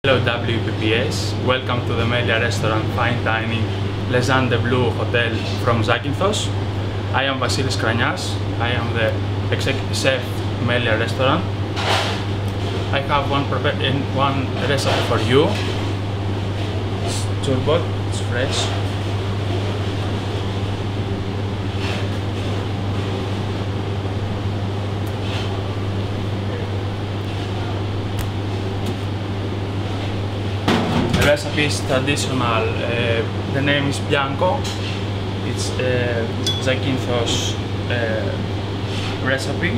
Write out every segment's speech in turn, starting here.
Hello WPPS, welcome to the Melia Restaurant Fine Dining Lesante Blu Hotel from Zakynthos. I am Vasilis Kranias, I am the executive chef Melia Restaurant. I have one recipe for you. It's TURBOT, it's fresh. The recipe is traditional. The name is Bianco. It's Zakynthos recipe.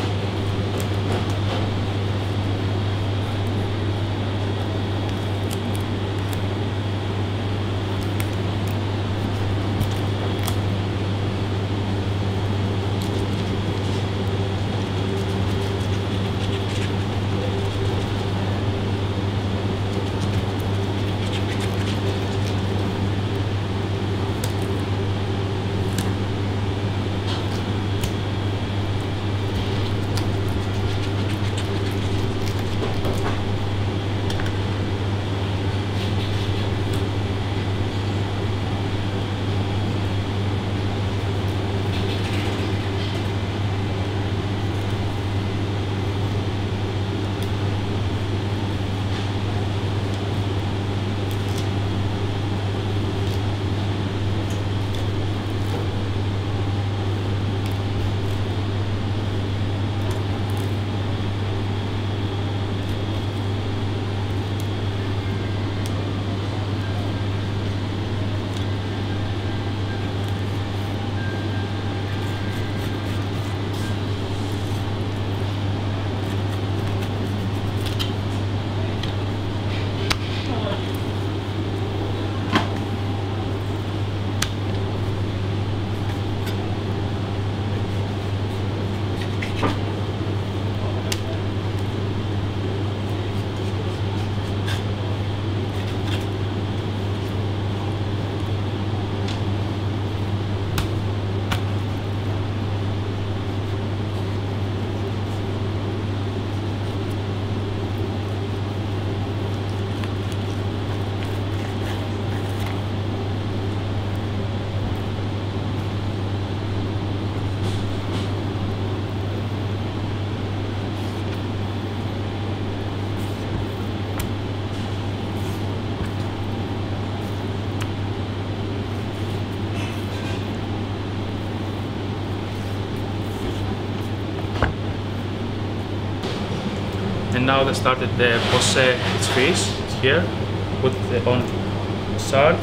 And now they started the poché, it's fish, it's here, put it on salt,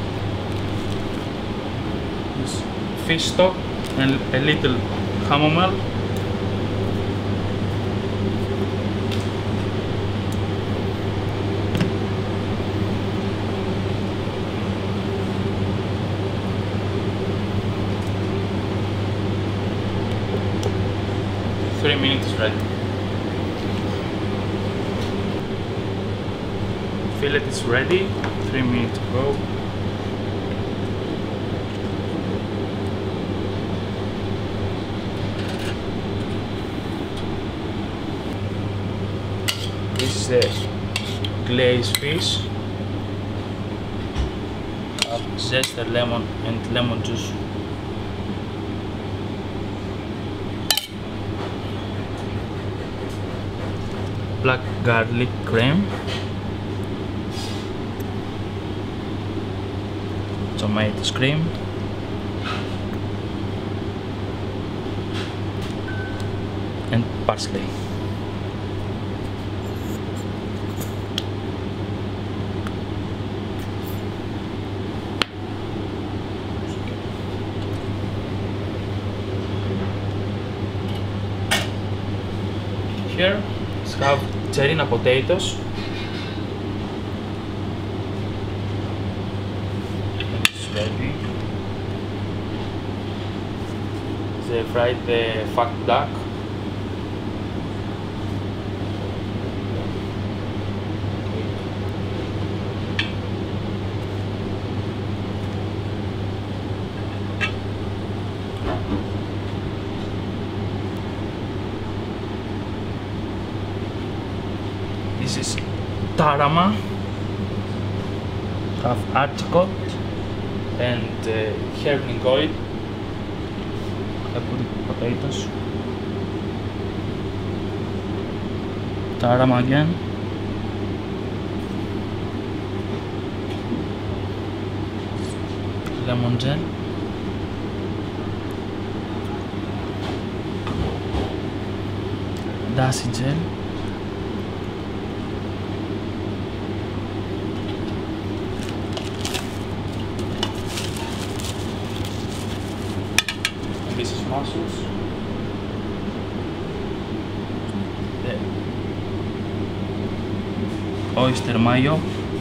this fish stock and a little chamomile. Three minutes ready. Fillet is ready, 3 minutes to go. This is the glazed fish. Zested lemon and lemon juice. Black garlic cream. Tomato cream, and parsley. Here we have cherry potatoes. Ready. They fried the fat duck. This is tarama, have artichoke and herring oil. I put potatoes, tarama again, lemon gel, dashi gel, and this is mussels, the oyster mayo,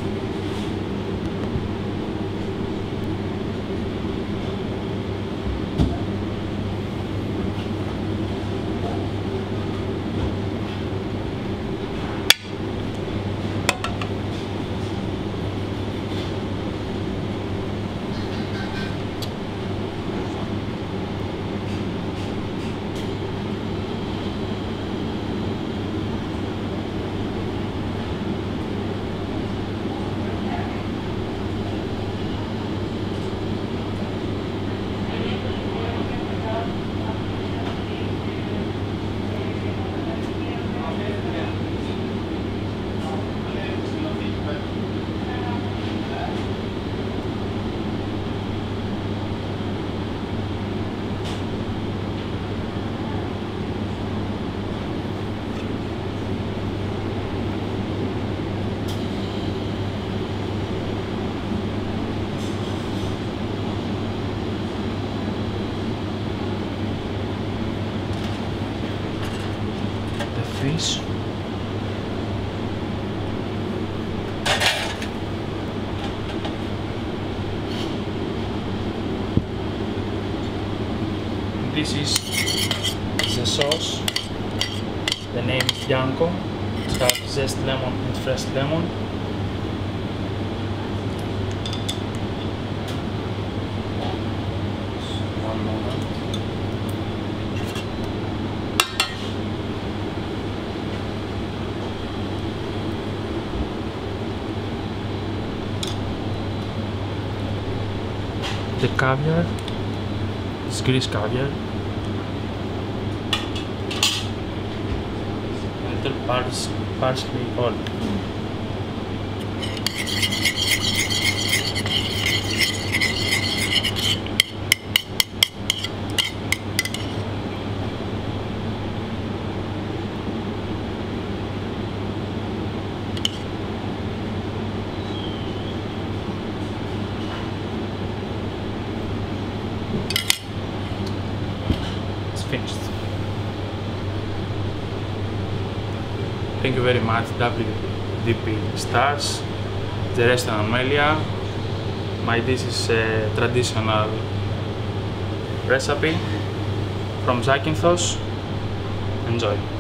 fish, this is the sauce, the name is Bianco, it has zest lemon and fresh lemon. One moment. The caviar is Greece caviar, a little parsley oil. Finished. Thank you very much, WDP Stars, the restaurant Melia. My dish is a traditional recipe from Zakynthos. Enjoy.